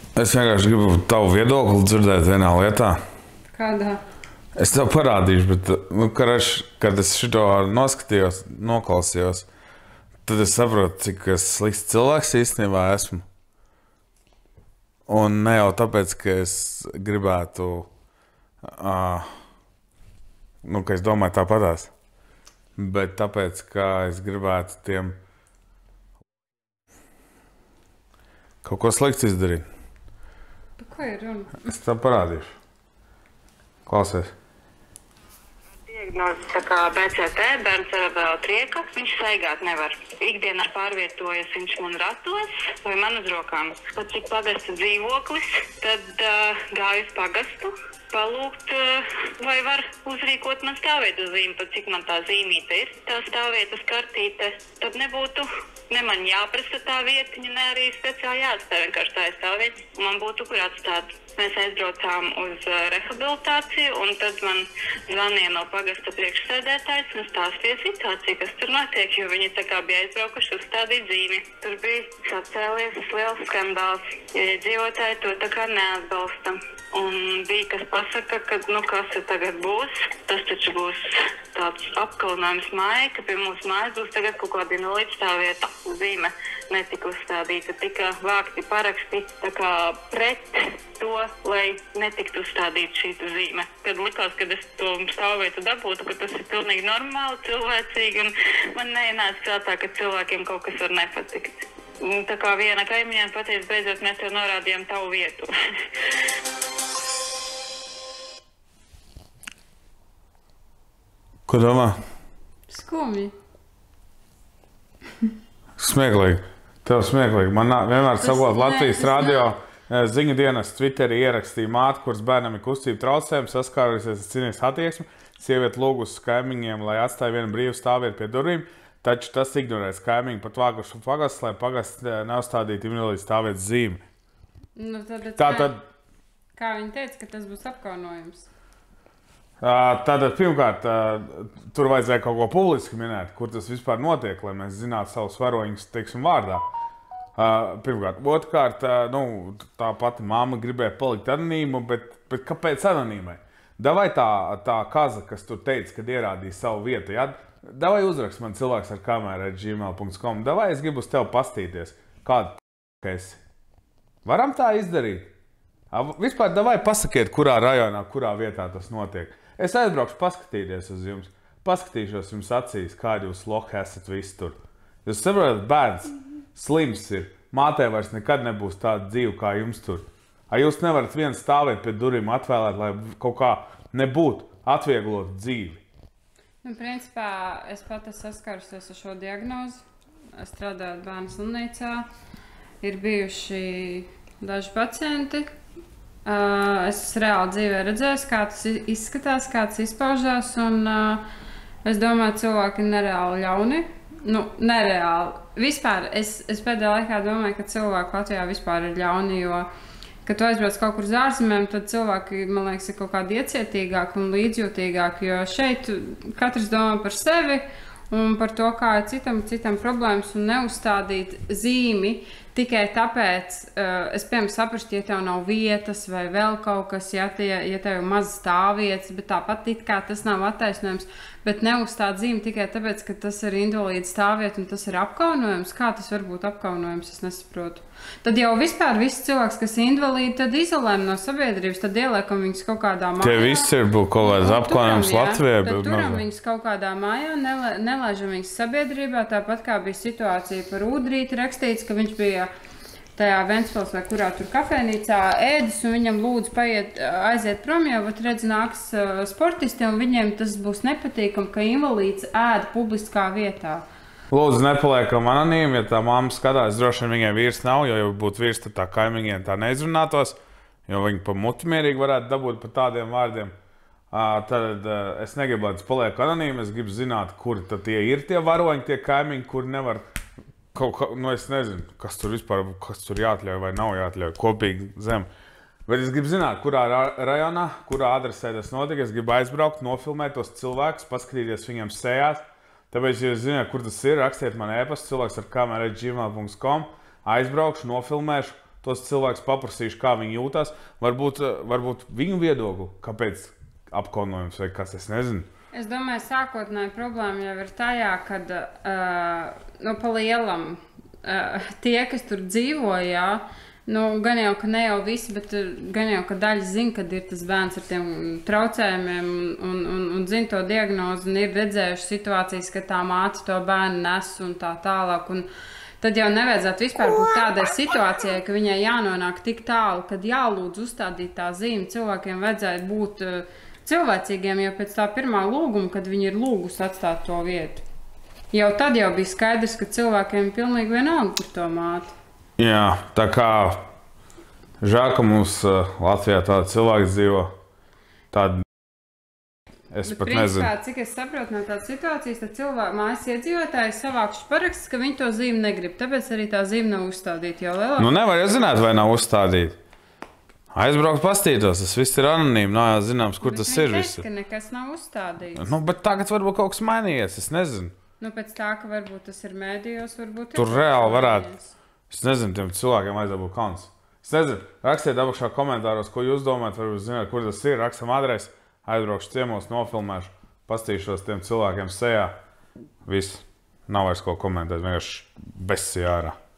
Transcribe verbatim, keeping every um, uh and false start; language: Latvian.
Es vienkārši gribu tavu viedokli dzirdēt vienā lietā. Kādā? Es tev parādīšu, bet, nu, karaš, kad es šito noskatījos, noklausījos, tad es saprotu, cik es slikts cilvēks īstenībā esmu. Un ne jau tāpēc, ka es gribētu, uh, nu, ka es domāju tāpatās, bet tāpēc, ka es gribētu tiem kaut ko slikts izdarīt. Par ko ir runa? Es tev parādīšu. Klausies. Diagnoze tā kā B C T, bērns cerebrāla trieka, viņš staigāt nevar. Ikdienā pārvietojas viņš man ratos vai man uz rokām. Pat cik pagasta dzīvoklis, tad uh, gāju uz pagastu, palūgt, uh, vai var uzrīkot man stāvvietas zīmi, pat cik man tā zīmīte ir, tā stāvvietas kartīte, tad nebūtu ne man jāprasa tā vietiņa, ne arī speciāli jāatstāv, vienkārši tā ir stāvvieta, un man būtu kur atstāt. Mēs aizbraucām uz uh, rehabilitāciju, un tad man zvanīja no pagasta priekšsēdētājs un stāstīja situāciju, kas tur notiek, jo viņi tā kā bija aizbraukuši uzstādīt zīmi. Tur bija sacēlies liels skandāls, jo iedzīvotāji to tā kā neatbalsta. Un bija, kas pasaka, ka, nu, kas tagad būs, tas taču būs tāds apkalinājums māja, ka pie mūsu mājas būs tagad kaut kāda invalīda stāvvieta zīme netika uzstādīta, tika vākti paraksti tā kā pret to, lai netiktu uzstādīta šī zīme. Kad likās, kad es to stāvvietu dabūtu, ka tas ir pilnīgi normāli, cilvēcīgi, un man neienāca prātā, ka cilvēkiem kaut kas var nepatikt. Un tā kā viena kaimiņēna pateica, beidzot mēs tev norādījām tavu vietu. Ko domā? Skumji. Smieklīgi. Tev smieklīgi. Man vienmēr sakot Latvijas radio ziņu dienas Twitterī ierakstīja māte, kuras bērnam ir kustība traucējumi, saskārusies ar cīnīgas attieksmi, sieviete lūgusi kaimiņiem, lai atstāja vienu brīvu stāvvietu pie durvīm, taču tas ignorēs kaimiņu pat vākušu pagasts, lai pagasts neuzstādītu invalīdu stāvvietas zīmi. Nu, tad, Tā kā, tad, kā viņi teica, ka tas būs apkaunojums? tātad, pirmkārt, tur vajadzēja kaut ko publiski minēt, kur tas vispār notiek, lai mēs zinātu savus varoņus, teiksim, vārdā. Pirmkārt. Otrkārt, nu, tā pati mamma gribēja palikt anonīma, bet, bet kāpēc anonīmai? Davai tā, tā kaza, kas tur teica, kad ierādīja savu vietu, ja? Davai uzrakst man cilvēks ar kameru at gmail punkt com. Davai es gribu uz tevi pastīties, kāda p***ka esi. Varam tā izdarīt? Vispār davai pasakiet, kurā rajonā, kurā vietā tas notiek. Es aizbraukšu paskatīties uz jums, paskatīšos jums acīs, kādi jūs lohi esat visi tur. Jūs saprotat, bērns slims ir, mātē vairs nekad nebūs tāda dzīve kā jums tur. Ai jūs nevarat viens stāvēt pie durvīm atvēlēt, lai kaut kā nebūtu atvieglot dzīvi? Nu, principā, es pat esmu saskarusies ar šo diagnozi. Es strādāju bērnu slimnīcā. Ir bijuši daži pacienti. Uh, es reāli dzīvē redzēju, kā tas izskatās, kā tas izpaužās. Un, uh, es domāju, cilvēki ir nereāli ļauni. Nu, nereāli. Vispār es, es pēdējā laikā domāju, ka cilvēki Latvijā vispār ir ļauni, jo, kad tu aizbrauc kaut kur uz ārzemēm, tad cilvēki, man liekas, ir kaut kādi iecietīgāki un līdzjūtīgāki, jo šeit katrs domā par sevi un par to, kā ir citam, citam problēmas, un neuzstādīt zīmi tikai tāpēc, uh, es piemēram saprastu, ja tev nav vietas vai vēl kaut kas, ja, tie, ja tev ir maz stāvvietas, bet tāpat it kā tas nav attaisnojums, bet neuzstāt zīmi tikai tāpēc, ka tas ir invalīda stāvvieta un tas ir apkaunojums. Kā tas var būt apkaunojums, es nesaprotu. Tad jau vispār viss cilvēks, kas ir invalīdi, tad izolējam no sabiedrības, tad ieliekam viņus kaut kādā mājā. Tie visi ir būt kaut kāds apkaunojums Latvijā. Tad turam viņus kaut kādā mājā, nela, nelaižam viņus sabiedrībā, tāpat kā bija situācija par Ūdrīti rakstīts, ka viņš bija tajā Ventspils vai kurā tur kafēnīcā ēdis, un viņam lūdzu paiet, aiziet prom, jo, vat redz, nāks uh, sportisti, un viņiem tas būs nepatīkam, ka invalīds ēd publiskā vietā. Lūdzu, nepaliekam anonīmi, ja tā mamma skatās, droši vien viņiem vīrs nav, jo, ja būtu vīrs, tad tā kaimiņiem tā neizrunātos, jo viņi pa muti mierīgi varētu dabūt pa tādiem vārdiem. Uh, tad uh, es negribu, lai tas paliek anonīmi, es gribu zināt, kuri tad tie ir tie varoņi, tie kaimiņi, kuri nevar kaut kā, nu es nezinu, kas tur vispār, kas tur jāatļauj vai nav jāatļauj, kopīgi zem. Bet es gribu zināt, kurā rajonā, kurā adresē tas notiek, es gribu aizbraukt, nofilmēt tos cilvēkus, paskatīties viņiem sejās. Tāpēc, ja jūs zināt, kur tas ir, rakstiet man e-pastu, cilvēks ar kameru at gmail punkt com, aizbraukšu, nofilmēšu, tos cilvēkus paprasīšu, kā viņi jūtas. Varbūt, varbūt viņu viedokli, kāpēc apkaunojums vai kas, es nezinu. Es domāju, sākotnēji problēma jau ir tajā, kad uh, no pa lielam uh, tie, kas tur dzīvoja, nu, gan jau, ka ne jau visi, bet gan jau, ka daļa zina, kad ir tas bērns ar tiem traucējumiem un, un, un zina to diagnozi un ir redzējuši situācijas, ka tā māte to bērnu nes un tā tālāk. Un tad jau nevajadzētu vispār būt tādai situācijai, ka viņai jānonāk tik tālu, kad jālūdz uzstādīt tā zīme. Cilvēkiem vajadzētu būt uh, cilvēcīgiem jau pēc tā pirmā lūguma, kad viņi ir lūgusi atstāt to vietu. Jau tad jau bija skaidrs, ka cilvēkiem ir pilnīgi vienalga par to māti. Jā, tā kā žēl, ka mums uh, Latvijā tāda cilvēka dzīvo, tāda, es Bet pat principā, nezinu. Cik es saprotu no tādas situācijas, tad cilvēki mājas iedzīvotāji savākuši parakstus, ka viņi to zīmi negrib, tāpēc arī tā zīme nav uzstādīta jau lielāk. Nu nevar jau zināt, vai nav uzstādīta. Aizbraukt pastītos, tas viss ir anonīmi, nav jau zināms, kur Bet tas viņi ir teica, visu. ka nekas nav uzstādīts. Nu, bet tagad varbūt kaut kas mainījies, es nezinu. Nu, pēc tā, ka varbūt tas ir mēdījos, varbūt Tur ir reāli varētu. mainījies. Es nezinu, tiem cilvēkiem vajadzētu būt kauns. Es nezinu, rakstiet apakšā komentāros, ko jūs domājat, varbūt zināt, kur tas ir. Rakstam adresi, aizbraukšu ciemos, nofilmēšu, pastīšos tiem cilvēkiem sejā. Viss. Nav vairs ko komentēt, vienkārši besijā ārā.